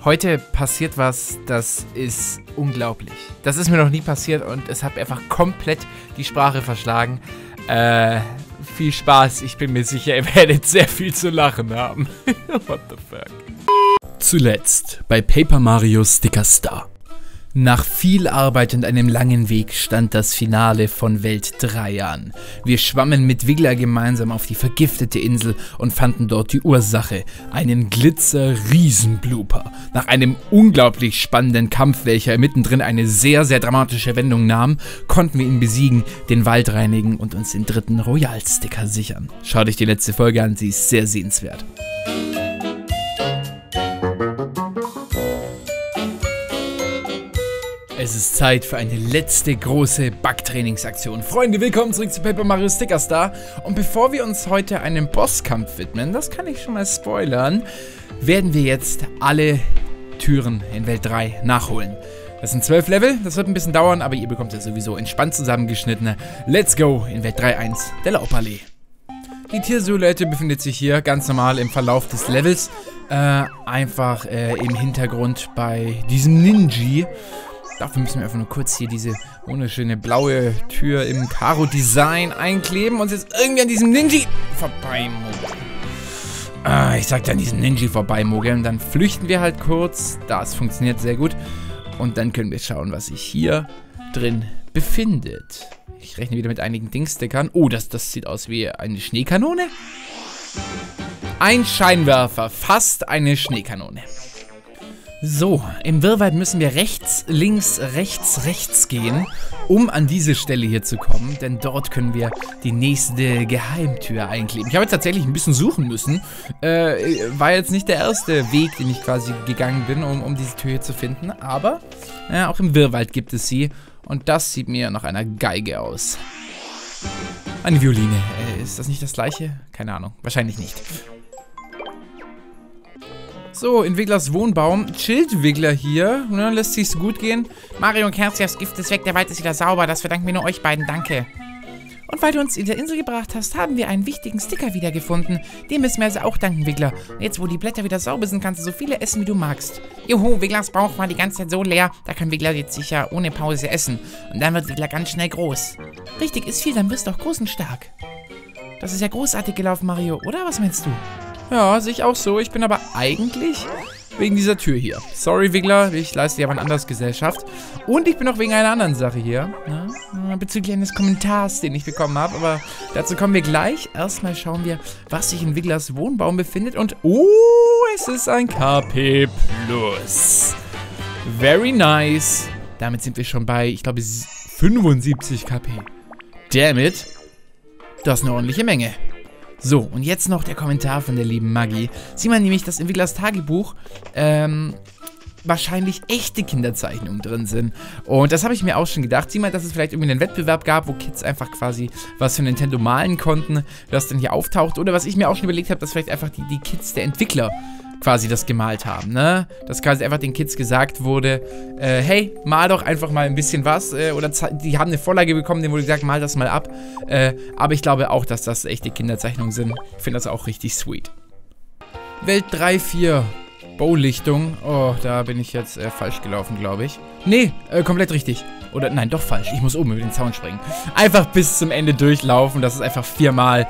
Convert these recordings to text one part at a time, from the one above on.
Heute passiert was, das ist unglaublich. Das ist mir noch nie passiert und es hat mir einfach komplett die Sprache verschlagen. Viel Spaß, ich bin mir sicher, ihr werdet sehr viel zu lachen haben. What the fuck? Zuletzt bei Paper Mario Sticker Star. Nach viel Arbeit und einem langen Weg stand das Finale von Welt 3 an. Wir schwammen mit Wiggler gemeinsam auf die vergiftete Insel und fanden dort die Ursache, einen Glitzer-Riesen-Blooper. Nach einem unglaublich spannenden Kampf, welcher mittendrin eine sehr, sehr dramatische Wendung nahm, konnten wir ihn besiegen, den Wald reinigen und uns den dritten Royal-Sticker sichern. Schaut euch die letzte Folge an, sie ist sehr sehenswert. Es ist Zeit für eine letzte große Bug-Trainingsaktion. Freunde, willkommen zurück zu Paper Mario Sticker Star. Und bevor wir uns heute einem Bosskampf widmen, das kann ich schon mal spoilern, werden wir jetzt alle Türen in Welt 3 nachholen. Das sind 12 Level, das wird ein bisschen dauern, aber ihr bekommt es sowieso entspannt zusammengeschnitten. Let's go in Welt 3.1 der Laubpalais. Die Tiersilhouette befindet sich hier ganz normal im Verlauf des Levels. Einfach im Hintergrund bei diesem Ninja. Dafür müssen wir einfach nur kurz hier diese wunderschöne blaue Tür im Karo-Design einkleben und jetzt irgendwie an diesem Ninja vorbeimogeln. Ich sag an diesem Ninja vorbeimogeln. Dann flüchten wir halt kurz. Das funktioniert sehr gut. Und dann können wir schauen, was sich hier drin befindet. Ich rechne wieder mit einigen Dingstickern. Oh, das sieht aus wie eine Schneekanone. Ein Scheinwerfer, fast eine Schneekanone. So, im Wirrwald müssen wir rechts, links, rechts gehen, um an diese Stelle hier zu kommen, denn dort können wir die nächste Geheimtür einkleben. Ich habe jetzt tatsächlich ein bisschen suchen müssen, war jetzt nicht der erste Weg, den ich quasi gegangen bin, um diese Tür hier zu finden, aber auch im Wirrwald gibt es sie und das sieht mir nach einer Geige aus. Eine Violine, ist das nicht das gleiche? Keine Ahnung, wahrscheinlich nicht. So, in Wigglers Wohnbaum chillt Wiggler hier, ne, lässt sich's gut gehen. Mario und Kerzi, das Gift ist weg, der Wald ist wieder sauber, das verdanken wir nur euch beiden, danke. Und weil du uns in der Insel gebracht hast, haben wir einen wichtigen Sticker wiedergefunden. Dem müssen wir also auch danken, Wiggler. Jetzt, wo die Blätter wieder sauber sind, kannst du so viele essen, wie du magst. Juhu, Wigglers Bauch war die ganze Zeit so leer, da kann Wiggler jetzt sicher ohne Pause essen. Und dann wird Wiggler ganz schnell groß. Richtig, ist viel, dann wirst du auch groß und stark. Das ist ja großartig gelaufen, Mario, oder? Was meinst du? Ja, sehe ich auch so. Ich bin aber eigentlich wegen dieser Tür hier. Sorry, Wiggler, ich leiste dir aber anders Gesellschaft. Und ich bin auch wegen einer anderen Sache hier. Ne? Bezüglich eines Kommentars, den ich bekommen habe. Aber dazu kommen wir gleich. Erstmal schauen wir, was sich in Wigglers Wohnbaum befindet. Und, oh, es ist ein KP+. Very nice. Damit sind wir schon bei, ich glaube, 75 KP. Damn it. Das ist eine ordentliche Menge. So, und jetzt noch der Kommentar von der lieben Maggie. Sieht man nämlich, dass in Wigglers Tagebuch wahrscheinlich echte Kinderzeichnungen drin sind. Und das habe ich mir auch schon gedacht. Sieh mal, dass es vielleicht irgendwie einen Wettbewerb gab, wo Kids einfach quasi was für Nintendo malen konnten, das dann hier auftaucht. Oder was ich mir auch schon überlegt habe, dass vielleicht einfach die Kids der Entwickler quasi das gemalt haben, ne? Dass quasi einfach den Kids gesagt wurde, hey, mal doch einfach mal ein bisschen was, oder die haben eine Vorlage bekommen, denen wurde gesagt, mal das mal ab, aber ich glaube auch, dass das echte Kinderzeichnungen sind. Ich finde das auch richtig sweet. Welt 3-4, Baulichtung, oh, da bin ich jetzt falsch gelaufen, glaube ich. Nee, komplett richtig. Oder, nein, doch falsch, ich muss oben über den Zaun springen. Einfach bis zum Ende durchlaufen, das ist einfach viermal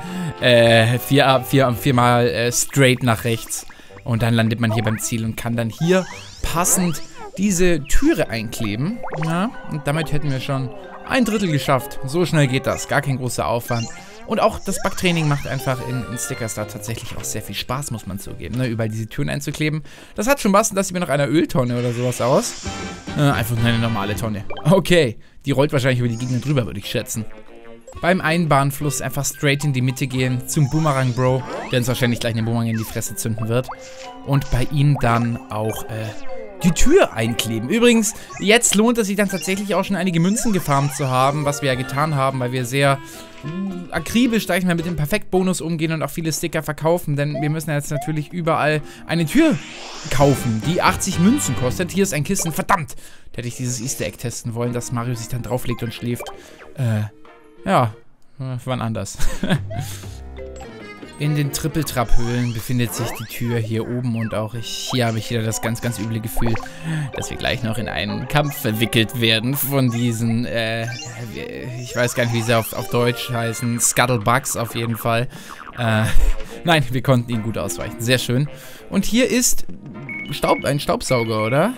straight nach rechts. Und dann landet man hier beim Ziel und kann dann hier passend diese Türe einkleben. Ja, und damit hätten wir schon ein Drittel geschafft. So schnell geht das. Gar kein großer Aufwand. Und auch das Bugtraining macht einfach in Sticker Star tatsächlich auch sehr viel Spaß, muss man zugeben, ne? Überall diese Türen einzukleben. Das hat schon was. Das sieht mir nach einer Öltonne oder sowas aus. Einfach nur eine normale Tonne. Okay. Die rollt wahrscheinlich über die Gegner drüber, würde ich schätzen. Beim Einbahnfluss einfach straight in die Mitte gehen, zum Boomerang Bro, der uns wahrscheinlich gleich einen Boomerang in die Fresse zünden wird. Und bei ihm dann auch die Tür einkleben. Übrigens, jetzt lohnt es sich dann tatsächlich auch schon einige Münzen gefarmt zu haben, was wir ja getan haben, weil wir sehr akribisch, sag ich mal, mit dem Perfektbonus umgehen und auch viele Sticker verkaufen, denn wir müssen jetzt natürlich überall eine Tür kaufen, die 80 Münzen kostet. Hier ist ein Kissen, verdammt! Da hätte ich dieses Easter Egg testen wollen, dass Mario sich dann drauflegt und schläft. Ja, wann anders. In den Triple-Trap-Höhlen befindet sich die Tür hier oben und auch hier habe ich wieder das ganz, ganz üble Gefühl, dass wir gleich noch in einen Kampf verwickelt werden von diesen, ich weiß gar nicht, wie sie auf Deutsch heißen, Scuttlebugs auf jeden Fall. Nein, wir konnten ihnen gut ausweichen, sehr schön. Und hier ist ein Staubsauger, oder?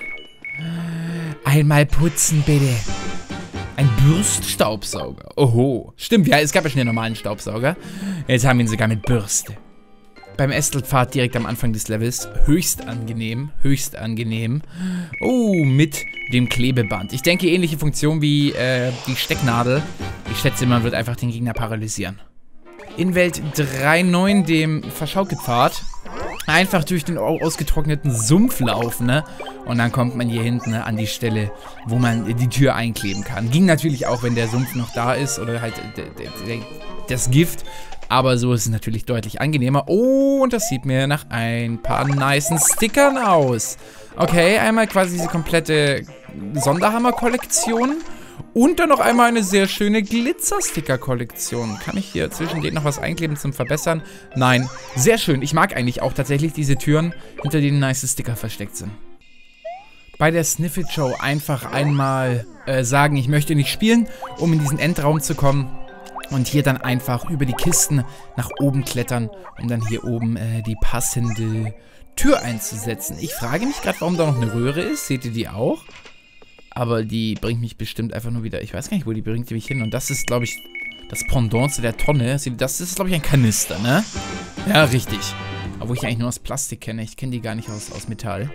Einmal putzen, bitte. Ein Bürststaubsauger. Oho. Stimmt, ja, es gab ja schon den normalen Staubsauger. Jetzt haben wir ihn sogar mit Bürste. Beim Estelpfad direkt am Anfang des Levels. Höchst angenehm. Höchst angenehm. Oh, mit dem Klebeband. Ich denke, ähnliche Funktion wie die Stecknadel. Ich schätze, man wird einfach den Gegner paralysieren. In Welt 3.9, dem Verschaukelpfad, einfach durch den ausgetrockneten Sumpf laufen, ne? Und dann kommt man hier hinten, ne, an die Stelle, wo man die Tür einkleben kann. Ging natürlich auch, wenn der Sumpf noch da ist oder halt das Gift. Aber so ist es natürlich deutlich angenehmer. Oh, und das sieht mir nach ein paar nicen Stickern aus. Okay, einmal quasi diese komplette Sonderhammer-Kollektion. Und dann noch einmal eine sehr schöne Glitzer-Sticker-Kollektion. Kann ich hier zwischen denen noch was einkleben zum Verbessern? Nein. Sehr schön. Ich mag eigentlich auch tatsächlich diese Türen, hinter denen nice Sticker versteckt sind. Bei der Sniffit-Show einfach einmal sagen, ich möchte nicht spielen, um in diesen Endraum zu kommen. Und hier dann einfach über die Kisten nach oben klettern, um dann hier oben die passende Tür einzusetzen. Ich frage mich gerade, warum da noch eine Röhre ist. Seht ihr die auch? Aber die bringt mich bestimmt einfach nur wieder... Ich weiß gar nicht, wo die bringt mich hin. Und das ist, glaube ich, das Pendant zu der Tonne. Das ist, glaube ich, ein Kanister, ne? Ja, richtig. Obwohl ich eigentlich nur aus Plastik kenne. Ich kenne die gar nicht aus Metall.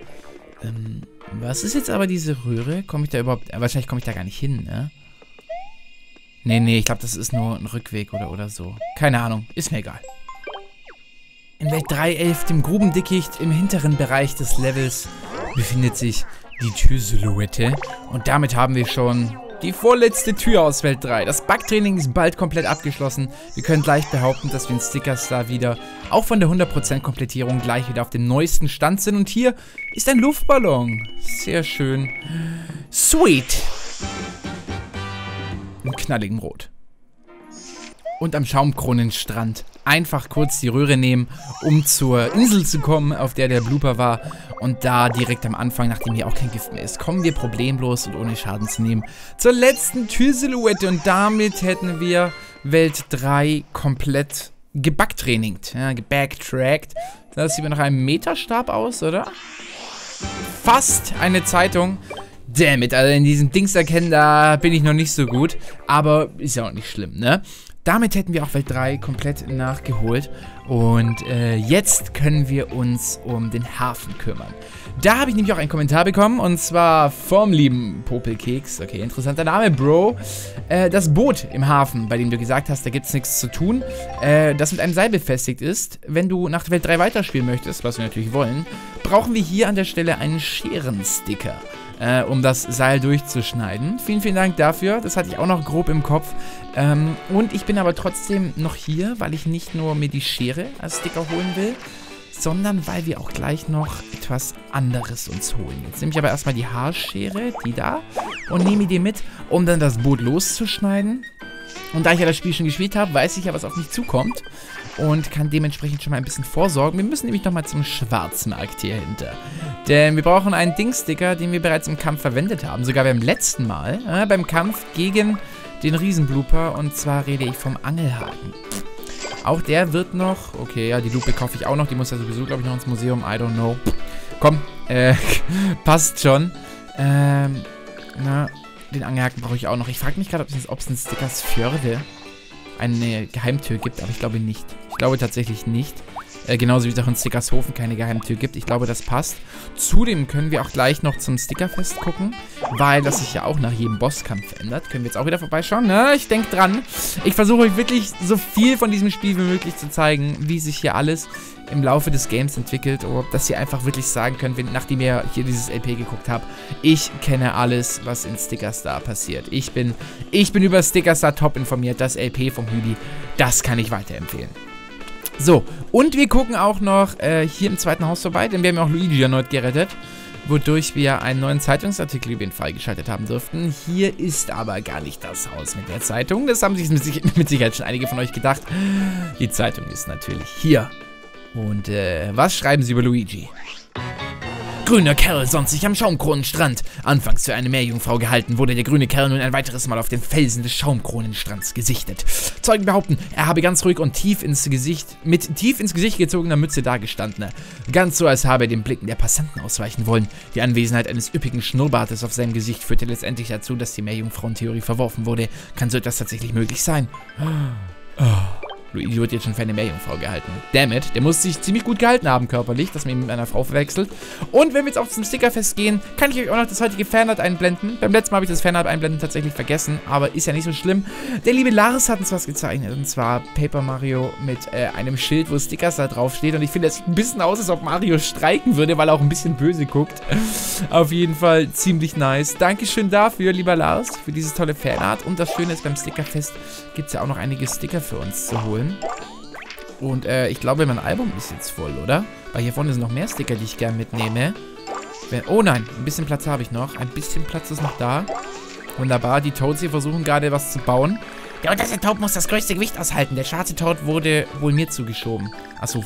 Was ist jetzt aber diese Röhre? Komme ich da überhaupt... wahrscheinlich komme ich da gar nicht hin, ne? Nee, ich glaube, das ist nur ein Rückweg oder so. Keine Ahnung. Ist mir egal. In Welt 3.11, dem Grubendickicht, im hinteren Bereich des Levels, befindet sich die Türsilhouette. Und damit haben wir schon die vorletzte Tür aus Welt 3. Das Bugtraining ist bald komplett abgeschlossen. Wir können gleich behaupten, dass wir in Stickerstar wieder, auch von der 100% Komplettierung, gleich wieder auf dem neuesten Stand sind. Und hier ist ein Luftballon. Sehr schön. Sweet. In knalligem Rot. Und am Schaumkronenstrand einfach kurz die Röhre nehmen, um zur Insel zu kommen, auf der der Blooper war. Und da direkt am Anfang, nachdem hier auch kein Gift mehr ist, kommen wir problemlos und ohne Schaden zu nehmen zur letzten Türsilhouette. Und damit hätten wir Welt 3 komplett gebacktrainingt, ja, gebacktrackt. Das sieht mir nach einem Meterstab aus, oder? Fast eine Zeitung. Dammit, also in diesem Dings erkennen, da bin ich noch nicht so gut. Aber ist ja auch nicht schlimm, ne? Damit hätten wir auch Welt 3 komplett nachgeholt. Und jetzt können wir uns um den Hafen kümmern. Da habe ich nämlich auch einen Kommentar bekommen. Und zwar vom lieben Popelkeks. Okay, interessanter Name, Bro. Das Boot im Hafen, bei dem du gesagt hast, da gibt es nichts zu tun. Das mit einem Seil befestigt ist. Wenn du nach Welt 3 weiterspielen möchtest, was wir natürlich wollen, brauchen wir hier an der Stelle einen Scherensticker, um das Seil durchzuschneiden. Vielen, vielen Dank dafür. Das hatte ich auch noch grob im Kopf. Und ich bin aber trotzdem noch hier, weil ich nicht nur mir die Schere als Sticker holen will, sondern weil wir auch gleich noch etwas anderes uns holen. Jetzt nehme ich aber erstmal die Haarschere, die da, und nehme die mit, um dann das Boot loszuschneiden. Und da ich ja das Spiel schon gespielt habe, weiß ich ja, was auf mich zukommt. Und kann dementsprechend schon mal ein bisschen vorsorgen. Wir müssen nämlich nochmal zum Schwarzmarkt hier hinter. Denn wir brauchen einen Dingsticker, den wir bereits im Kampf verwendet haben. Sogar beim letzten Mal. Beim Kampf gegen den Riesenblooper. Und zwar rede ich vom Angelhaken. Auch der wird noch... Okay, ja, die Lupe kaufe ich auch noch. Die muss ja sowieso, glaube ich, noch ins Museum. I don't know. Komm, passt schon. Den Angelhaken brauche ich auch noch. Ich frage mich gerade, ob es in Stickers Fjorde eine Geheimtür gibt, aber ich glaube nicht. Ich glaube tatsächlich nicht. Genauso wie es auch in Stickershofen keine Geheimtür gibt. Ich glaube, das passt. Zudem können wir auch gleich noch zum Stickerfest gucken, weil das sich ja auch nach jedem Bosskampf ändert. Können wir jetzt auch wieder vorbeischauen, ne? Ich denke dran. Ich versuche euch wirklich so viel von diesem Spiel wie möglich zu zeigen, wie sich hier alles im Laufe des Games entwickelt, oder dass ihr einfach wirklich sagen könnt, nachdem ihr hier dieses LP geguckt habt, ich kenne alles, was in Stickerstar passiert. Ich bin über Stickerstar top informiert. Das LP vom Hübi, das kann ich weiterempfehlen. So, und wir gucken auch noch hier im zweiten Haus vorbei, denn wir haben ja auch Luigi erneut gerettet. wodurch wir einen neuen Zeitungsartikel über ihn freigeschaltet haben durften. Hier ist aber gar nicht das Haus mit der Zeitung. Das haben sich mit Sicherheit schon einige von euch gedacht. Die Zeitung ist natürlich hier. Und was schreiben sie über Luigi? Grüner Kerl sonnt sich am Schaumkronenstrand. Anfangs für eine Meerjungfrau gehalten, wurde der grüne Kerl nun ein weiteres Mal auf den Felsen des Schaumkronenstrands gesichtet. Zeugen behaupten, er habe ganz ruhig und mit tief ins Gesicht gezogener Mütze dagestanden. Ganz so, als habe er den Blicken der Passanten ausweichen wollen. Die Anwesenheit eines üppigen Schnurrbartes auf seinem Gesicht führte letztendlich dazu, dass die Meerjungfrauentheorie verworfen wurde. Kann so etwas tatsächlich möglich sein? Luigi wird jetzt schon für eine Meerjungfrau gehalten. Dammit, der muss sich ziemlich gut gehalten haben körperlich, dass man ihn mit einer Frau verwechselt. Und wenn wir jetzt auch zum Stickerfest gehen, kann ich euch auch noch das heutige Fanart einblenden. Beim letzten Mal habe ich das Fanart einblenden tatsächlich vergessen, aber ist ja nicht so schlimm. Der liebe Lars hat uns was gezeichnet, und zwar Paper Mario mit einem Schild, wo Stickers da drauf steht. Und ich finde, es sieht ein bisschen aus, als ob Mario streiken würde, weil er auch ein bisschen böse guckt. Auf jeden Fall ziemlich nice. Dankeschön dafür, lieber Lars, für dieses tolle Fanart. Und das Schöne ist, beim Stickerfest gibt es ja auch noch einige Sticker für uns zu holen. Und ich glaube, mein Album ist jetzt voll, oder? Weil hier vorne sind noch mehr Sticker, die ich gerne mitnehme. Oh nein, ein bisschen Platz habe ich noch. Ein bisschen Platz ist noch da. Wunderbar, die Toads hier versuchen gerade was zu bauen. Der unterste Toad muss das größte Gewicht aushalten. Der schwarze Toad wurde wohl mir zugeschoben. Achso,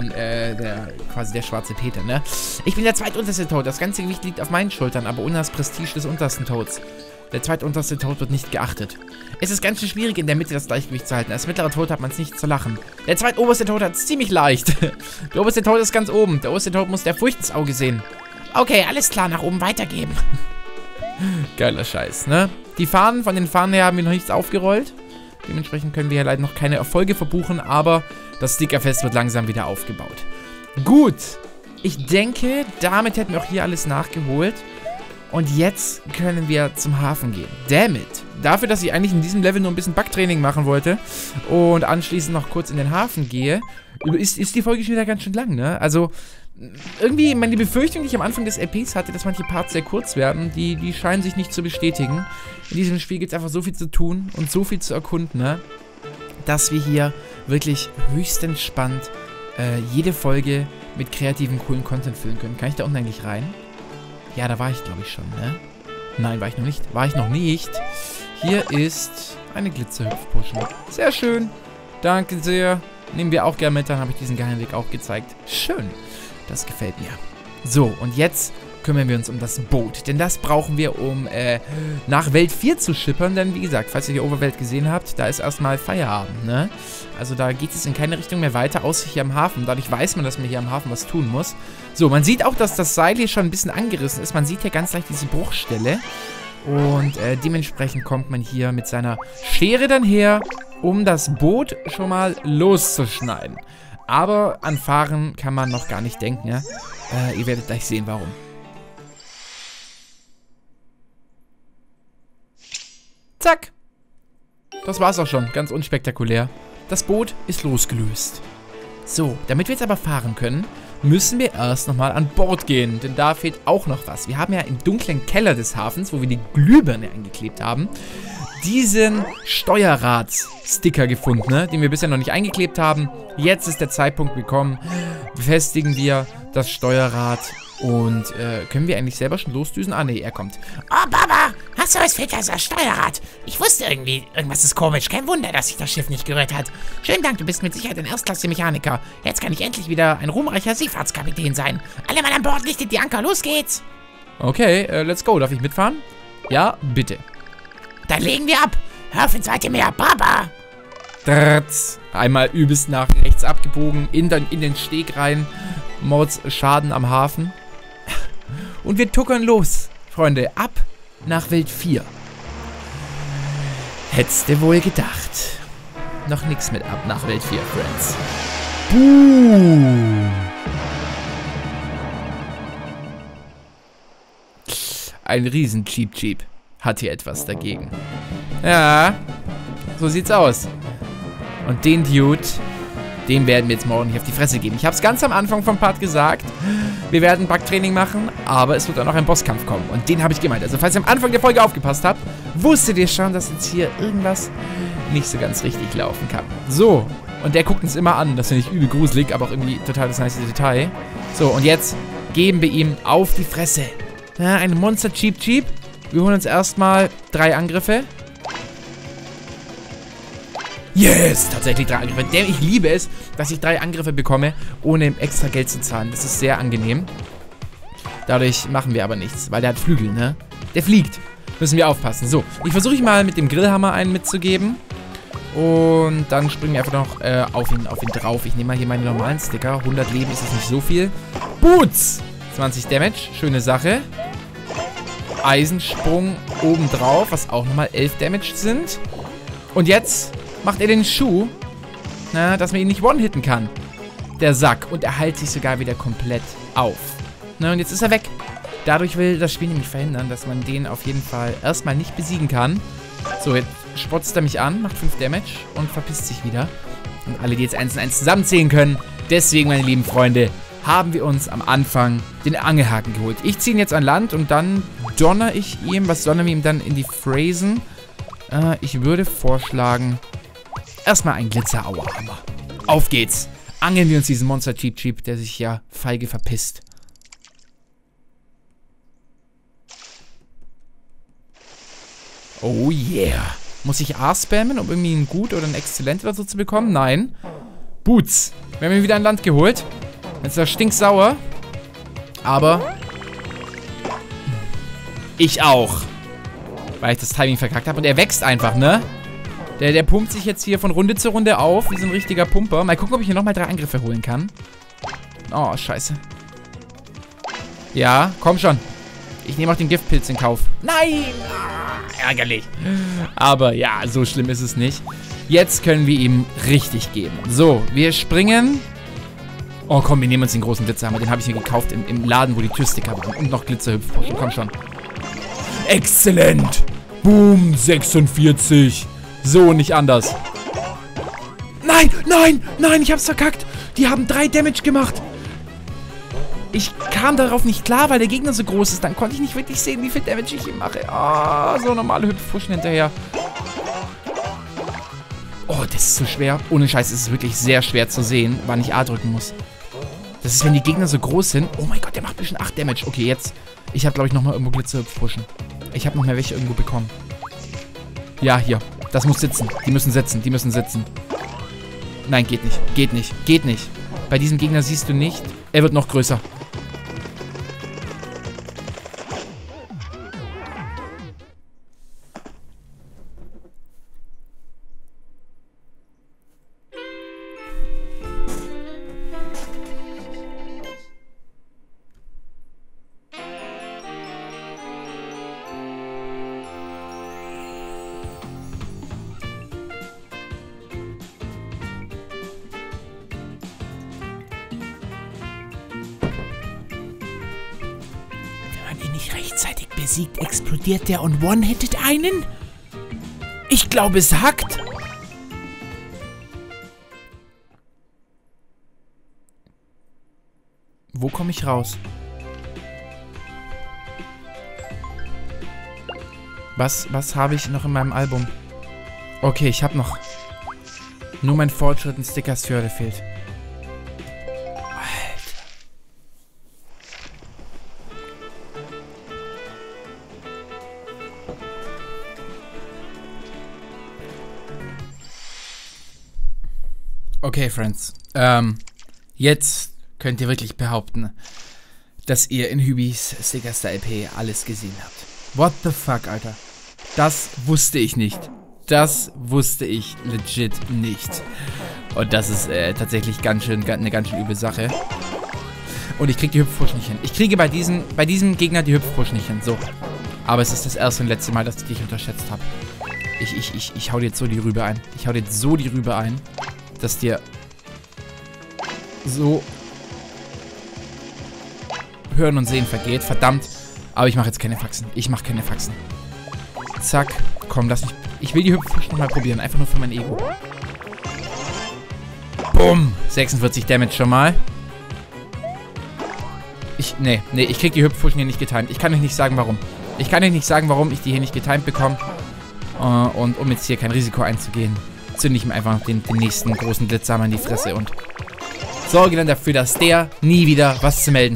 quasi der schwarze Peter, ne? Ich bin der zweitunterste Toad. Das ganze Gewicht liegt auf meinen Schultern, aber ohne das Prestige des untersten Toads. Der zweitunterste Toad wird nicht geachtet. Es ist ganz schön schwierig, in der Mitte das Gleichgewicht zu halten. Als mittlerer Toad hat man es nicht zu lachen. Der zweitoberste Toad hat es ziemlich leicht. Der oberste Toad ist ganz oben. Der oberste Toad muss der Furcht ins Auge sehen. Okay, alles klar, nach oben weitergeben. Geiler Scheiß, ne? Die Fahnen, von den Fahnen her haben wir noch nichts aufgerollt. Dementsprechend können wir ja leider noch keine Erfolge verbuchen, aber das Stickerfest wird langsam wieder aufgebaut. Gut, ich denke, damit hätten wir auch hier alles nachgeholt. Und jetzt können wir zum Hafen gehen. Dammit. Dafür, dass ich eigentlich in diesem Level nur ein bisschen Backtraining machen wollte und anschließend noch kurz in den Hafen gehe, ist die Folge schon wieder ganz schön lang, ne? Also, irgendwie, meine Befürchtung, die ich am Anfang des LPs hatte, dass manche Parts sehr kurz werden, die scheinen sich nicht zu bestätigen. In diesem Spiel gibt es einfach so viel zu tun und so viel zu erkunden, ne? Dass wir hier wirklich höchst entspannt jede Folge mit kreativen, coolen Content füllen können. Kann ich da unten eigentlich rein? Ja, da war ich, glaube ich, schon, ne? Nein, war ich noch nicht. War ich noch nicht. Hier ist eine Glitzerhüpfpotion. Sehr schön. Danke sehr. Nehmen wir auch gerne mit, dann habe ich diesen geheimen Weg auch gezeigt. Schön. Das gefällt mir. So, und jetzt kümmern wir uns um das Boot. Denn das brauchen wir, um nach Welt 4 zu schippern. Denn, wie gesagt, falls ihr die Overwelt gesehen habt, da ist erstmal Feierabend, ne? Also da geht es in keine Richtung mehr weiter, außer hier am Hafen. Dadurch weiß man, dass man hier am Hafen was tun muss. So, man sieht auch, dass das Seil hier schon ein bisschen angerissen ist. Man sieht hier ganz leicht diese Bruchstelle. Und dementsprechend kommt man hier mit seiner Schere dann her, um das Boot schon mal loszuschneiden. Aber an Fahren kann man noch gar nicht denken, ja? Ihr werdet gleich sehen, warum. Zack. Das war's auch schon. Ganz unspektakulär. Das Boot ist losgelöst. So, damit wir jetzt aber fahren können, müssen wir erst nochmal an Bord gehen. Denn da fehlt auch noch was. Wir haben ja im dunklen Keller des Hafens, wo wir die Glühbirne eingeklebt haben, diesen Steuerrad-Sticker gefunden, ne? Den wir bisher noch nicht eingeklebt haben. Jetzt ist der Zeitpunkt gekommen. Befestigen wir das Steuerrad. Und können wir eigentlich selber schon losdüsen? Ah, nee, er kommt. Oh, Baba, hast du was für das Steuerrad? Ich wusste irgendwie, irgendwas ist komisch. Kein Wunder, dass sich das Schiff nicht gerührt hat. Schönen Dank, du bist mit Sicherheit ein Erstklasse-Mechaniker. Jetzt kann ich endlich wieder ein ruhmreicher Seefahrtskapitän sein. Alle Mann an Bord, lichtet die Anker, los geht's. Okay, let's go. Darf ich mitfahren? Ja, bitte. Dann legen wir ab. Hör auf ins weite Meer, Baba. Drrtz. Einmal übelst nach rechts abgebogen, in den Steg rein. Mordsschaden am Hafen. Und wir tuckern los, Freunde, ab nach Welt 4. Hättest du wohl gedacht. Noch nichts mit ab nach Welt 4, Friends. Boom. Ein riesen Cheep hat hier etwas dagegen. Ja, so sieht's aus. Und den Dude, dem werden wir jetzt morgen hier auf die Fresse geben. Ich habe es ganz am Anfang vom Part gesagt. Wir werden Backtraining machen, aber es wird auch noch ein Bosskampf kommen. Und den habe ich gemeint. Also falls ihr am Anfang der Folge aufgepasst habt, wusstet ihr schon, dass jetzt hier irgendwas nicht so ganz richtig laufen kann. So, und der guckt uns immer an. Das finde ich übel gruselig, aber auch irgendwie total das nice Detail. So, und jetzt geben wir ihm auf die Fresse. Ja, ein Monster Cheep Cheep. Wir holen uns erstmal 3 Angriffe. Yes! Tatsächlich 3 Angriffe. Ich liebe es, dass ich 3 Angriffe bekomme, ohne extra Geld zu zahlen. Das ist sehr angenehm. Dadurch machen wir aber nichts, weil der hat Flügel, ne? Der fliegt. Müssen wir aufpassen. So, ich versuche mal mit dem Grillhammer einen mitzugeben. Und dann springen wir einfach noch auf ihn drauf. Ich nehme mal hier meine normalen Sticker. 100 Leben ist es nicht so viel. Boots! 20 Damage. Schöne Sache. Eisensprung obendrauf, was auch nochmal 11 Damage sind. Und jetzt macht er den Schuh, dass man ihn nicht one-hitten kann. Der Sack. Und er heilt sich sogar wieder komplett auf. Und jetzt ist er weg. Dadurch will das Spiel nämlich verhindern, dass man den auf jeden Fall erstmal nicht besiegen kann. So, jetzt spotzt er mich an, macht 5 Damage und verpisst sich wieder. Und alle, die jetzt 1 und 1 zusammenzählen können, deswegen, meine lieben Freunde, haben wir uns am Anfang den Angelhaken geholt. Ich ziehe ihn jetzt an Land und dann donner ich ihm, was donnern wir ihm dann in die Phrasen? Ich würde vorschlagen, erstmal ein Glitzer-Auerhammer. Auf geht's. Angeln wir uns diesen Monster Cheep Cheep, der sich ja feige verpisst. Oh yeah. Muss ich A spammen, um irgendwie ein Gut oder ein Exzellent oder so zu bekommen? Nein. Boots. Wir haben ihn wieder an Land geholt. Jetzt ist er stinksauer. Aber ich auch. Weil ich das Timing verkackt habe. Und er wächst einfach, ne? Der pumpt sich jetzt hier von Runde zu Runde auf. Wie so ein richtiger Pumper. Mal gucken, ob ich hier nochmal 3 Angriffe holen kann. Oh, scheiße. Ja, komm schon. Ich nehme auch den Giftpilz in Kauf. Nein! Ah, ärgerlich. Aber ja, so schlimm ist es nicht. Jetzt können wir ihm richtig geben. So, wir springen. Oh komm, wir nehmen uns den großen Glitzerhammer. Den habe ich mir gekauft im Laden, wo die Türsticker waren. Und noch Glitzerhüpfpuschen. Komm schon. Exzellent. Boom, 46. So, nicht anders. Nein, nein, nein, ich hab's verkackt. Die haben 3 Damage gemacht. Ich kam darauf nicht klar, weil der Gegner so groß ist. Dann konnte ich nicht wirklich sehen, wie viel Damage ich ihm mache. Ah, so normale Hüpfpuschen hinterher. Oh, das ist so schwer. Ohne Scheiß, es ist wirklich sehr schwer zu sehen, wann ich A drücken muss. Das ist, wenn die Gegner so groß sind. Oh mein Gott, der macht bestimmt 8 Damage. Okay, jetzt. Ich habe, glaube ich, nochmal irgendwo Glitzerhüpfpuschen. Ich habe noch mehr welche irgendwo bekommen. Ja, hier. Das muss sitzen. Die müssen sitzen. Die müssen sitzen. Nein, geht nicht. Geht nicht. Geht nicht. Bei diesem Gegner siehst du nicht. Er wird noch größer. Nicht rechtzeitig besiegt, explodiert der und one-hittet einen? Ich glaube, es hackt. Wo komme ich raus? Was habe ich noch in meinem Album? Okay, ich habe noch nur mein Fortschritt und Stickers für fehlt. Okay, Friends. Jetzt könnt ihr wirklich behaupten, dass ihr in Hübis Stickerstar LP alles gesehen habt. What the fuck, Alter? Das wusste ich nicht. Das wusste ich legit nicht. Und das ist tatsächlich eine ganz schön üble Sache. Und ich kriege die Hüpfpush nicht hin. Ich kriege bei diesem Gegner die Hüpfpush nicht hin. So. Aber es ist das erste und letzte Mal, dass ich dich unterschätzt habe. Ich hau dir jetzt so die Rübe ein. Ich hau dir jetzt so die Rübe ein, dass dir so Hören und Sehen vergeht. Verdammt. Aber ich mache jetzt keine Faxen. Ich mache keine Faxen. Zack. Komm, lass mich. Ich will die Hüpfpush nochmal probieren. Einfach nur für mein Ego. Bumm. 46 Damage schon mal. Nee, ich krieg die Hüpfpuschen hier nicht getimed. Ich kann euch nicht sagen, warum. Ich kann euch nicht sagen, warum ich die hier nicht getimed bekomme. Und um jetzt hier kein Risiko einzugehen, zünde ich mir einfach den nächsten großen Glitzerhammer in die Fresse und sorge dann dafür, dass der nie wieder was zu melden hat.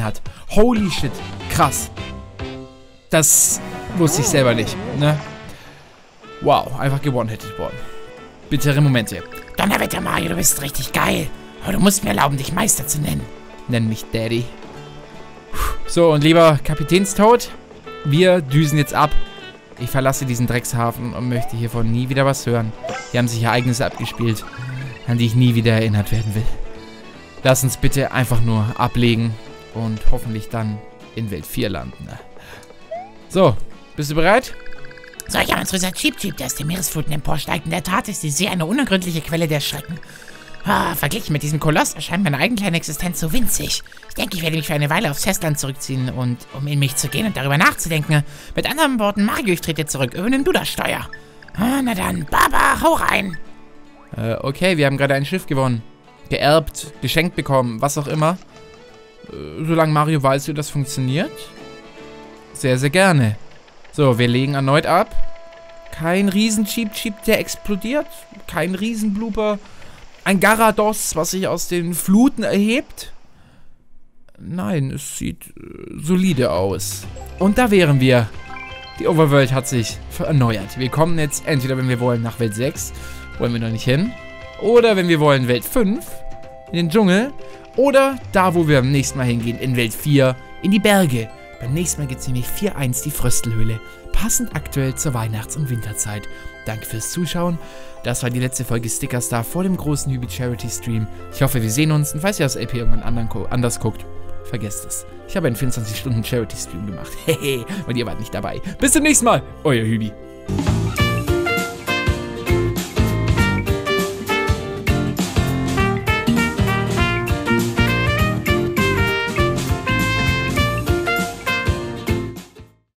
Holy shit. Krass. Das wusste ich selber nicht, ne? Wow, einfach gewone-hitted worden. Bittere Momente. Donnerwetter, Mario, du bist richtig geil. Aber du musst mir erlauben, dich Meister zu nennen. Nenn mich Daddy. So, und lieber Kapitänstoad, wir düsen jetzt ab. Ich verlasse diesen Dreckshafen und möchte hiervon nie wieder was hören. Hier haben sich Ereignisse abgespielt, an die ich nie wieder erinnert werden will. Lass uns bitte einfach nur ablegen und hoffentlich dann in Welt 4 landen. So, bist du bereit? Solch ein unserer Cheep, der aus den Meeresfluten emporsteigt. In der Tat ist die See eine unergründliche Quelle der Schrecken. Verglichen mit diesem Koloss erscheint meine eigene kleine Existenz so winzig. Ich denke, ich werde mich für eine Weile aufs Festland zurückziehen und um in mich zu gehen und darüber nachzudenken. Mit anderen Worten, Mario, ich trete zurück. Übernimm du das Steuer. Na dann, Baba, hau rein. Okay, wir haben gerade ein Schiff gewonnen. Geerbt, geschenkt bekommen, was auch immer. Solange Mario weiß, wie das funktioniert. Sehr, sehr gerne. So, wir legen erneut ab. Kein Riesen-Cheep, der explodiert. Kein Riesen-Blooper. Ein Garados, was sich aus den Fluten erhebt. Nein, es sieht solide aus. Und da wären wir. Die Overworld hat sich erneuert. Wir kommen jetzt entweder, wenn wir wollen, nach Welt 6. Wollen wir noch nicht hin. Oder, wenn wir wollen, Welt 5. In den Dschungel. Oder da, wo wir beim nächsten Mal hingehen, in Welt 4. In die Berge. Beim nächsten Mal gibt es nämlich 4.1 die Fröstelhöhle. Passend aktuell zur Weihnachts- und Winterzeit. Danke fürs Zuschauen. Das war die letzte Folge Stickerstar vor dem großen Hübi Charity Stream. Ich hoffe, wir sehen uns. Und falls ihr das LP irgendwann anders guckt, vergesst es. Ich habe einen 24-Stunden Charity Stream gemacht. Hehe, und ihr wart nicht dabei. Bis zum nächsten Mal. Euer Hübi.